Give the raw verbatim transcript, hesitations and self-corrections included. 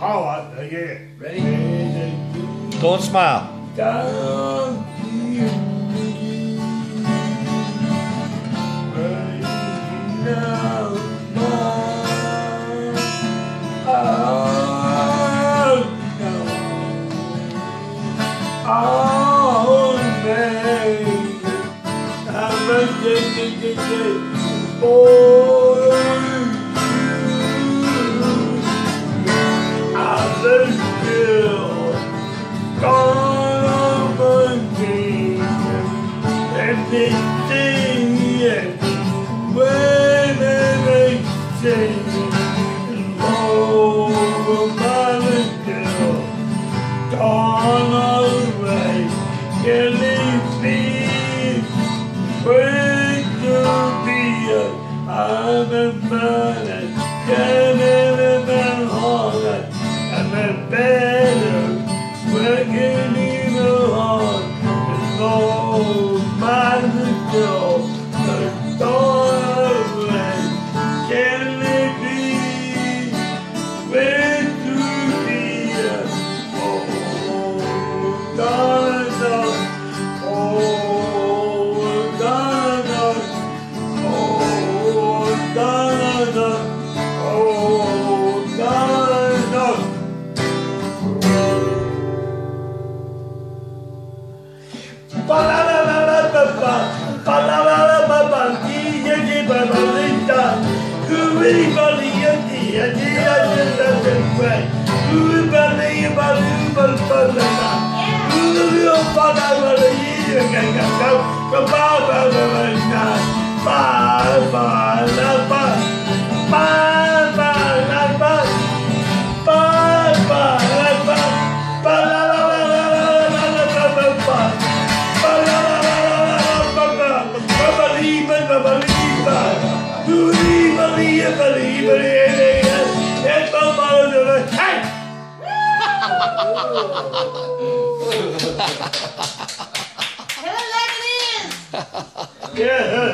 hard again. Ready? Don't smile. Down here. Now, oh, no. Oh, baby. I'm a day, for you. I'm still gone on my dreams. Everything, yeah. When they sing, oh, my girl, gone away, can leave me wait to be a, I'm a man, can never hold it, I'm a better, working in the heart, and oh, my girl, the dawn. Yeah.